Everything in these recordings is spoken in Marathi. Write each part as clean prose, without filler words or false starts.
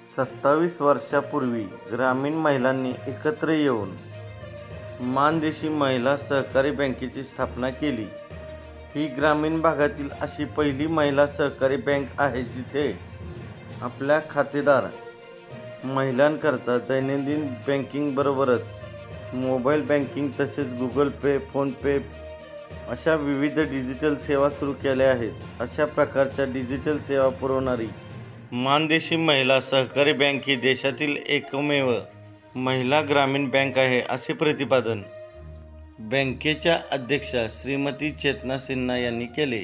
27 वर्षांपूर्वी ग्रामीण महिलांनी एकत्र येऊन मानदेशी महिला सहकारी बँकेची स्थापना केली. ही ग्रामीण भागातील अशी पहिली महिला सहकारी बँक आहे जिथे आपल्या खातेदार महिलांकरता दैनंदिन बँकिंगबरोबरच मोबाईल बँकिंग तसेच गुगल पे, फोन पे अशा विविध डिजिटल सेवा सुरू केल्या आहेत. अशा प्रकारच्या डिजिटल सेवा पुरवणारी मानदेशी महिला सहकारी बँक ही देशातील एकमेव महिला ग्रामीण बँक आहे, असे प्रतिपादन बँकेच्या अध्यक्षा श्रीमती चेतना सिन्हा यांनी केले.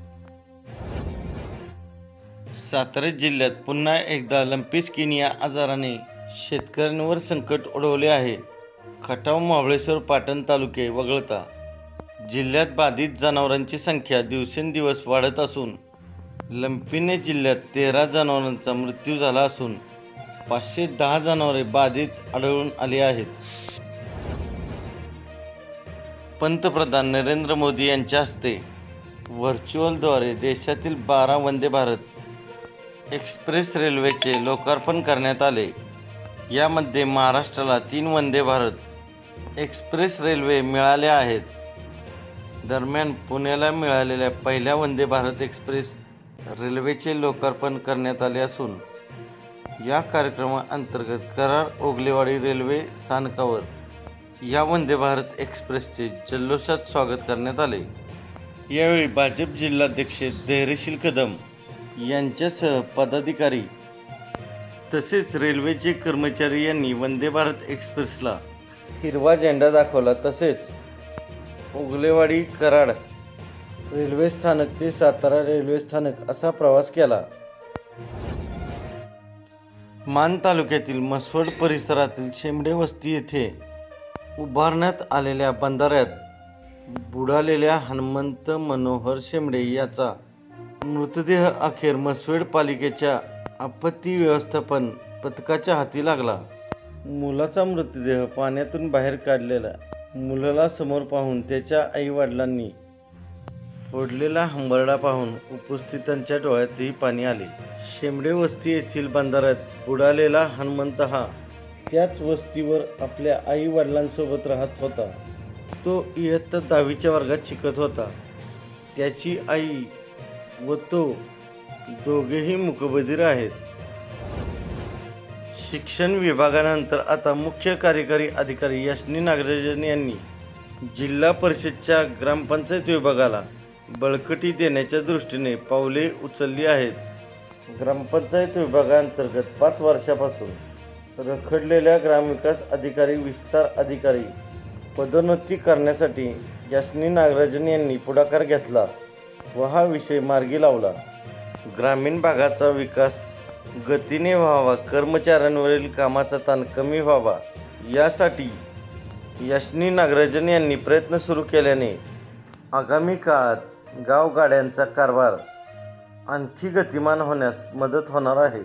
सातारा जिल्ह्यात पुन्हा एकदा लंपी स्किन या आजाराने शेतकऱ्यांवर संकट ओढवले आहे. खटाव, महाबळेश्वर, पाटण तालुके वगळता जिल्ह्यात बाधित जनावरांची संख्या दिवसेंदिवस वाढत असून लंपीने जिल्ह्यात 13 जनावरांचा मृत्यू झाला असून 510 जनावरे बाधित आढळून आली आहेत. पंतप्रधान नरेंद्र मोदी यांच्या हस्ते व्हर्च्युअलद्वारे देशातील 12 वंदे भारत एक्सप्रेस रेल्वेचे लोकार्पण करण्यात आले. यामध्ये महाराष्ट्राला 3 वंदे भारत एक्सप्रेस रेल्वे मिळाल्या आहेत. दरम्यान पुण्याला मिळालेल्या पहिल्या वंदे भारत एक्सप्रेस रेल्वेचे लोकार्पण करण्यात आले असून या कार्यक्रमाअंतर्गत कराड ओगलेवाडी रेल्वे स्थानकावर या वंदे भारत एक्सप्रेसचे जल्लोषात स्वागत करण्यात आले. यावेळी भाजप जिल्हाध्यक्ष धैर्यशील कदम यांच्यासह पदाधिकारी तसेच रेल्वेचे कर्मचारी यांनी वंदे भारत एक्सप्रेसला हिरवा झेंडा दाखवला. तसेच ओगलेवाडी कराड रेल्वे स्थानक ते सातारा रेल्वे स्थानक असा प्रवास केला. मान तालुक्यातील म्हसवड परिसरातील शेंबडे वस्ती येथे उभारण्यात आलेल्या बंधाऱ्यात बुडालेल्या हनुमंत मनोहर शेंबडे याचा मृतदेह अखेर म्हसवड पालिकेच्या आपत्ती व्यवस्थापन पथकाच्या हाती लागला. मुलाचा मृतदेह पाण्यातून बाहेर काढलेला मुलाला समोर पाहून त्याच्या आईवडिलांनी फोडलेला हंबरडा पाहून उपस्थितांच्या डोळ्यातही पाणी आले. शेंबडे वस्ती येथील बंधाऱ्यात बुडालेला हनुमंत हा त्याच वस्तीवर आपल्या आई वडिलांसोबत राहत होता. तो इयत्ता 10वीच्या वर्गात शिकत होता. त्याची आई व तो दोघेही मूकबधीर आहेत. शिक्षण विभागानंतर आता मुख्य कार्यकारी अधिकारी यशनी नागराजन यांनी जिल्हा परिषदच्या ग्रामपंचायत विभागाला बळकटी देण्याच्या दृष्टीने पावले उचलली आहेत. ग्रामपंचायत विभागांतर्गत 5 वर्षापासून रखडलेल्या ग्रामविकास अधिकारी, विस्तार अधिकारी पदोन्नती करण्यासाठी यशनी नागराजन यांनी पुढाकार घेतला व हा विषय मार्गी लावला. ग्रामीण भागाचा विकास गतीने व्हावा, कर्मचाऱ्यांवरील कामाचा ताण कमी व्हावा यासाठी यशनी नागराजन यांनी प्रयत्न सुरू केल्याने आगामी काळात गावगाड्यांचा कारभार आणखी गतिमान होण्यास मदत होणार आहे.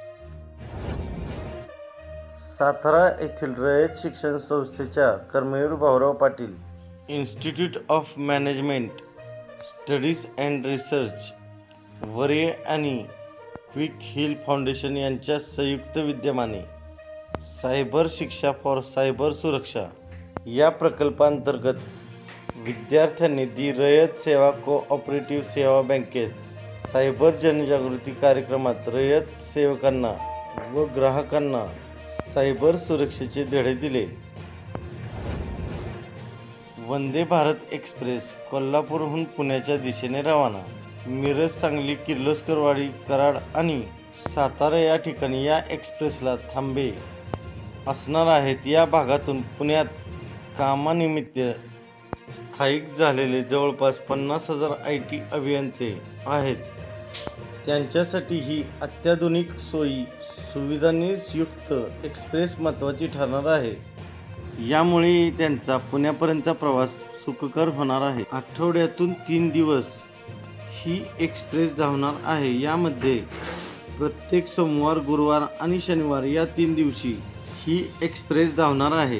सातारा येथील रयत शिक्षण संस्थेच्या Karmaveer Bhaurao Patil institute of management studies and research Varye आणि क्विक हिल फाउंडेशन यांच्या संयुक्त विद्यमाने सायबर शिक्षा फॉर सायबर सुरक्षा या प्रकल्पांतर्गत विद्यार्थ्यांनी दी रयत सेवा कोऑपरेटिव्ह सेवा बँकेत सायबर जनजागृती कार्यक्रमात रयत सेवकांना व ग्राहकांना सायबर सुरक्षेचे धडे दिले. वंदे भारत एक्सप्रेस कोल्हापूरहून पुण्याच्या दिशेने रवाना. मिरज, सांगली, किर्लोस्करवाडी, कराड आणि सातारा या ठिकाणी या एक्सप्रेसला थांबे असणार आहेत. या भागातून पुण्यात कामानिमित्त स्थायिक झालेले जवळपास 50,000 IT अभियंते आहेत. त्यांच्यासाठी ही अत्याधुनिक सोयी सुविधांनी युक्त एक्सप्रेस महत्त्वाची ठरणार आहे. यामुळे त्यांचा पुण्यापर्यंतचा प्रवास सुखकर होणार आहे. आठवड्यातून 3 दिवस ही एक्सप्रेस धावणार आहे. यामध्ये प्रत्येक सोमवार, गुरुवार आणि शनिवार या 3 दिवशी ही एक्सप्रेस धावणार आहे.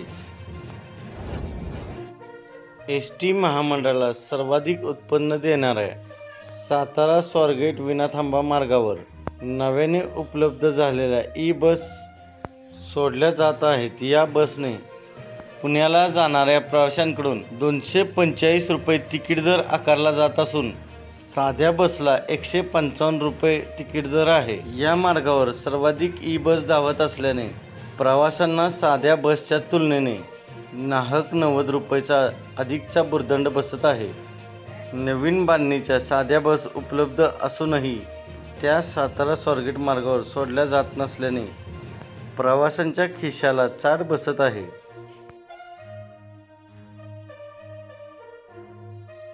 एसटी महामंडळाला सर्वाधिक उत्पन्न देणाऱ्या सातारा स्वारगेट विनाथांबा मार्गावर नव्याने उपलब्ध झालेल्या ई बस सोडल्या जात आहेत. या बसने पुण्याला जाणाऱ्या प्रवाशांकडून 245 रुपये तिकीट दर आकारला जात असून साध्या बसला 155 रुपये तिकीट दर आहे. या मार्गावर सर्वाधिक ई बस धावत असल्याने प्रवाशांना साध्या बसच्या तुलनेने नाहक 90 रुपयाचा अधिकचा भुर्दंड बसत आहे. नवीन बांधणीच्या साध्या बस उपलब्ध असूनही त्या सातारा स्वारगेट मार्गावर सोडल्या जात नसल्याने प्रवाशांच्या खिशाला चाट बसत आहे.